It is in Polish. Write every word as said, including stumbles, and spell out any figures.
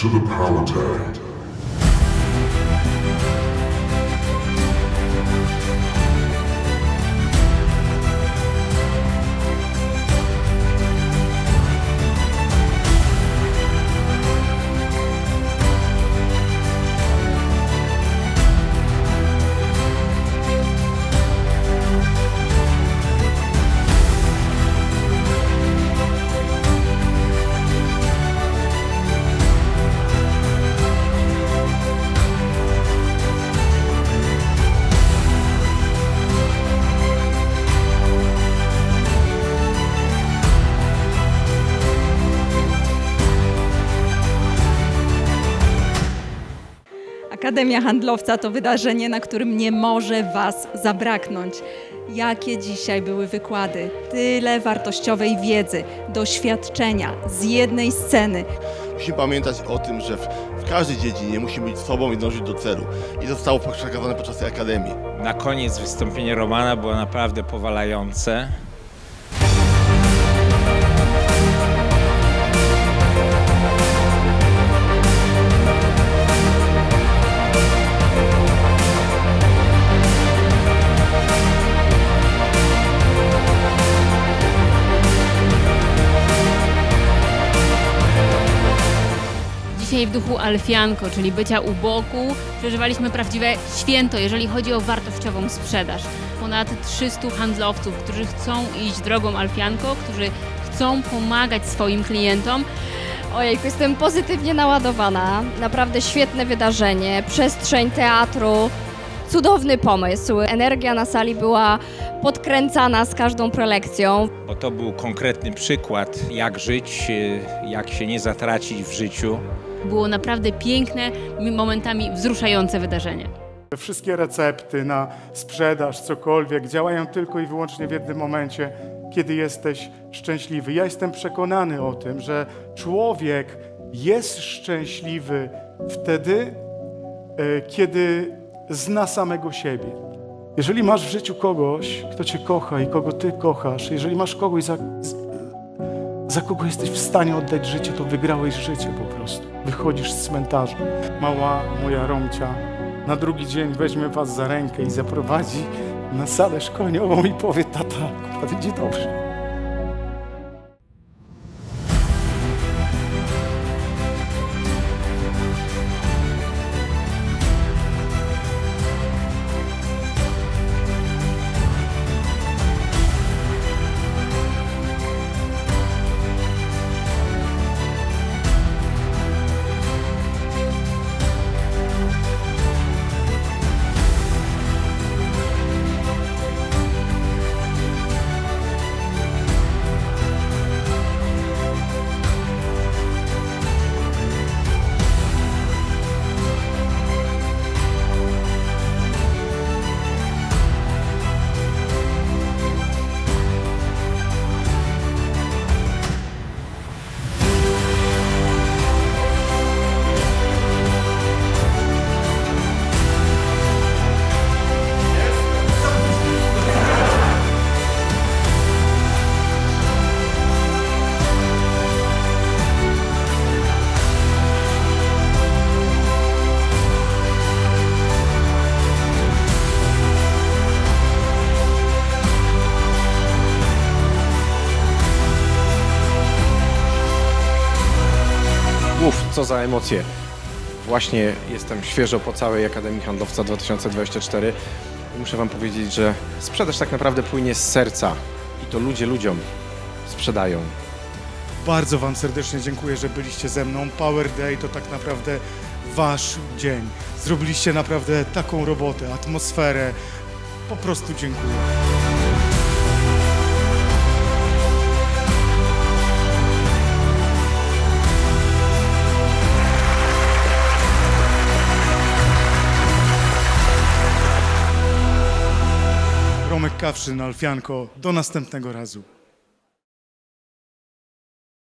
to the Palatine. Akademia Handlowca to wydarzenie, na którym nie może Was zabraknąć. Jakie dzisiaj były wykłady? Tyle wartościowej wiedzy, doświadczenia z jednej sceny. Musimy pamiętać o tym, że w, w każdej dziedzinie musimy być sobą i dążyć do celu. I to zostało przekazane podczas tej Akademii. Na koniec wystąpienie Romana było naprawdę powalające. Dzisiaj w duchu Alfianco, czyli bycia u boku, przeżywaliśmy prawdziwe święto, jeżeli chodzi o wartościową sprzedaż. Ponad trzystu handlowców, którzy chcą iść drogą Alfianco, którzy chcą pomagać swoim klientom. Ojejku, jestem pozytywnie naładowana. Naprawdę świetne wydarzenie, przestrzeń teatru, cudowny pomysł. Energia na sali była podkręcana z każdą prelekcją. Bo to był konkretny przykład, jak żyć, jak się nie zatracić w życiu. Było naprawdę piękne, momentami wzruszające wydarzenie. Wszystkie recepty na sprzedaż, cokolwiek, działają tylko i wyłącznie w jednym momencie, kiedy jesteś szczęśliwy. Ja jestem przekonany o tym, że człowiek jest szczęśliwy wtedy, kiedy zna samego siebie. Jeżeli masz w życiu kogoś, kto cię kocha i kogo ty kochasz, jeżeli masz kogoś, za, za kogo jesteś w stanie oddać życie, to wygrałeś życie po prostu. Wychodzisz z cmentarza. Mała moja Romcia na drugi dzień weźmie was za rękę i zaprowadzi na salę szkoleniową i powie: tata, akurat idzie dobrze. Uf, co za emocje. Właśnie jestem świeżo po całej Akademii Handlowca dwa tysiące dwudziestym czwartym. Muszę wam powiedzieć, że sprzedaż tak naprawdę płynie z serca i to ludzie ludziom sprzedają. Bardzo wam serdecznie dziękuję, że byliście ze mną. Power Day to tak naprawdę wasz dzień. Zrobiliście naprawdę taką robotę, atmosferę. Po prostu dziękuję. Romek Kawszyn, Alfianco. Do następnego razu.